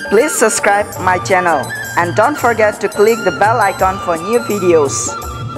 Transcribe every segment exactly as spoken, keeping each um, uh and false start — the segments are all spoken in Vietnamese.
Please subscribe my channel and don't forget to click the bell icon for new videos.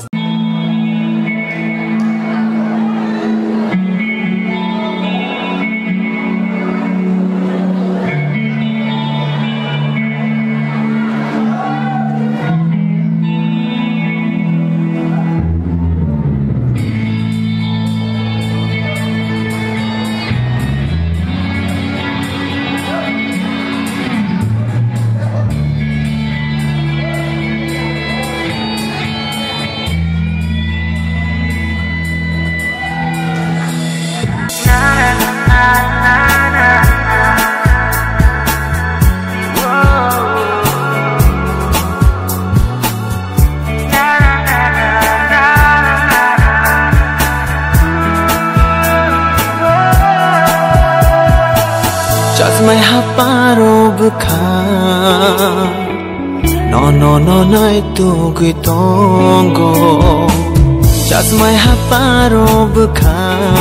Just my haparo bukha no no no nai tu gui tongo Just my haparo bukha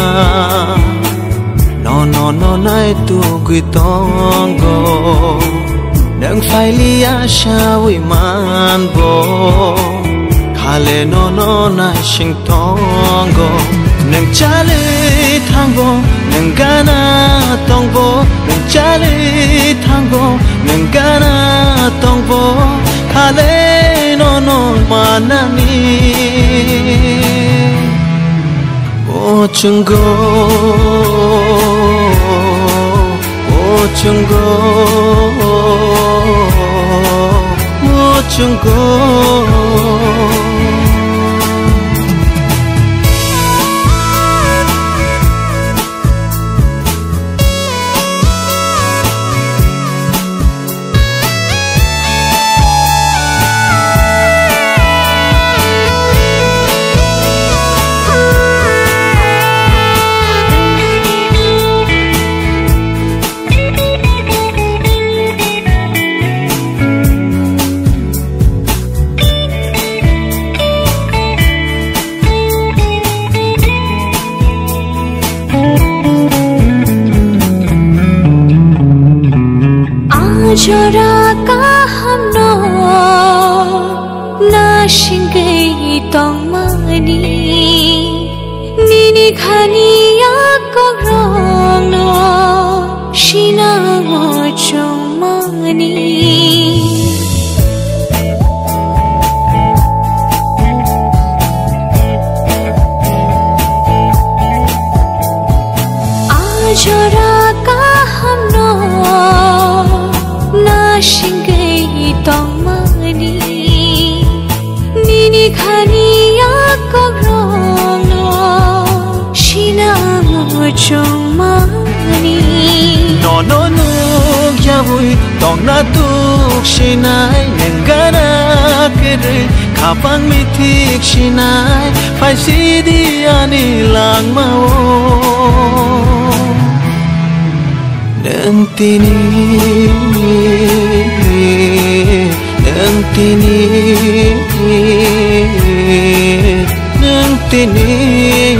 no no no nai tu gui tongo Nang phai lia shawi man bo Khale no no nai shing tongo Nang chale thangbo nang gana tongbo Nang chale thangbo nang gana tongbo Khale no no manani O chungo O chungo O chungo Jora ka hamno na shingai tong mani nini khani ya ko rong no shina mo chong mani Jora ka hamno Shingai tong mani nini khani ya ko rong no shina mo chong mani no no no ya vui tong na tu shinai nengana kere khapang mi thik shinai phai si di ani lang mao nang tini nang tini nang tini